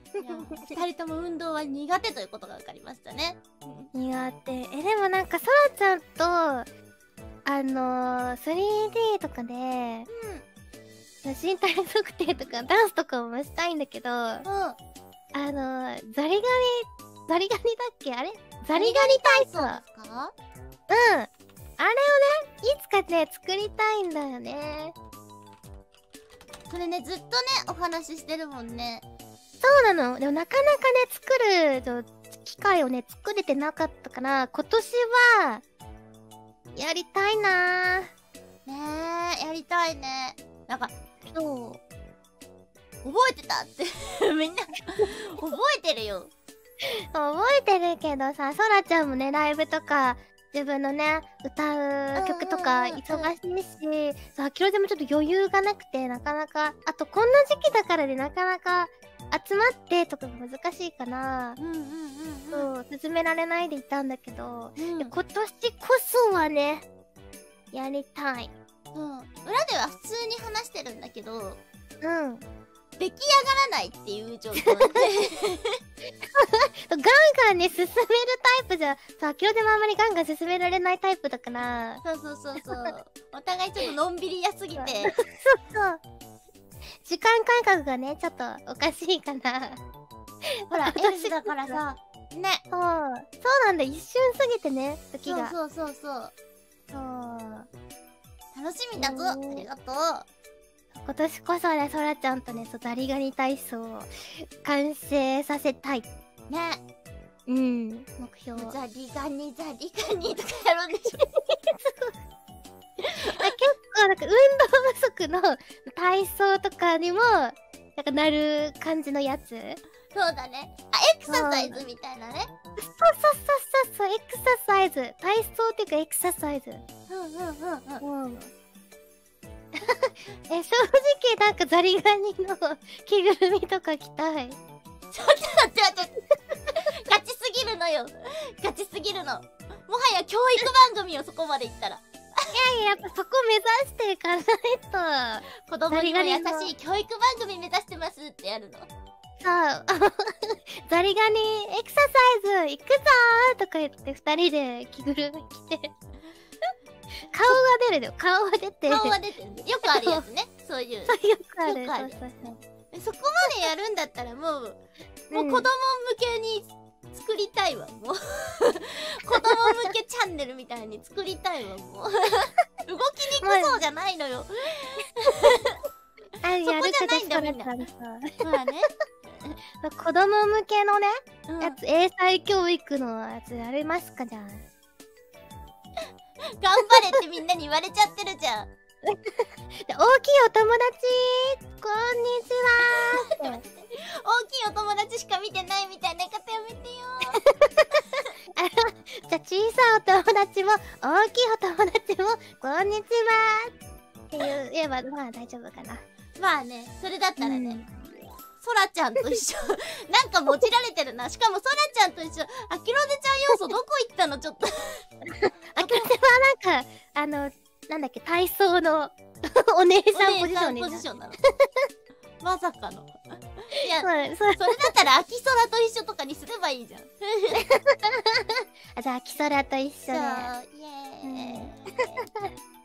二人とも運動は苦手ということが分かりましたね。 苦手。でもなんか、そらちゃんと、3D とかで、身体測定とかダンスとかもしたいんだけど、ザリガニだっけあれザリガニ体操。 ですか？ あれをね、いつかね、作りたいんだよね。 それね、ずっとね、お話ししてるもんね。 そうなの。でもなかなかね、作る機会をね、作れてなかったから、今年は、やりたいなぁ。 ねえ、やりたいね。なんか、 そう。 覚えてたってみんな、覚えてるよ。 覚えてるけどさ、そらちゃんもね、ライブとか、自分のね、歌う曲とか忙しいし、さ、きろちゃんもちょっと余裕がなくて、なかなか、あとこんな時期だからでなかなか集まってとかが難しいかな。そう、進められないでいたんだけど、今年こそはね、やりたい。 裏では普通に話してるんだけど、出来上がらないっていう状況でガンガンね、進めるタイプじゃ、さ、きろちゃんもあんまりガンガン進められないタイプだから。 そうお互いちょっとのんびりやすぎてそう時間感覚がね、ちょっとおかしいかな。 ほら、エだからさ、ね。 そうなんだ、一瞬過ぎてね、時が。 そう楽しみだぞ、ありがとう。 今年こそね、そらちゃんとね、ザリガニ体操を完成させたい。 ね。 目標。 ザリガニとかやるんでしょ結構なんか運動不足の体操とかにもなんかなる感じのやつ。 そうだね。エクササイズみたいなね。 そうエクササイズ。体操っていうかエクササイズ。正直なんかザリガニの着ぐるみとか着たい。 ちょっと待ってガチすぎるのよ。ガチすぎるの。もはや教育番組よ、そこまでいったら。 いややっぱそこ目指していかないと。 子供にも優しい教育番組目指してますってやるの。 さあザリガニエクササイズ行くぞーとか言って2人で着ぐるみ着て顔が出るよ。顔が出てるよくあるやつね。そういう。 よくある。 そこまでやるんだったらもう子供向けに作りたいわ、もう。子供向けチャンネルみたいに作りたいわ、もう。動きにくそうじゃないのよ。そこじゃないんだ、みんな。まあね。 子供向けのね、やつ、英才教育のやつやりますか、じゃあ。 頑張れってみんなに言われちゃってるじゃん。 大きいお友達こんにちは大きいお友達しか見てないみたいな方やめてよじゃあ小さいお友達も大きいお友達もこんにちはって言えばまあ大丈夫かな。 まあね、それだったらね、そらちゃんと一緒なんかもちられてるな。しかもそらちゃんと一緒、あきろねちゃん要素どこ行ったのちょっとあきろねはなんかなんだっけ、体操のお姉さんポジションなのまさかの。いや、それだったら秋空と一緒とかにすればいいじゃんじゃあ秋空と一緒で。 そう、イエーイ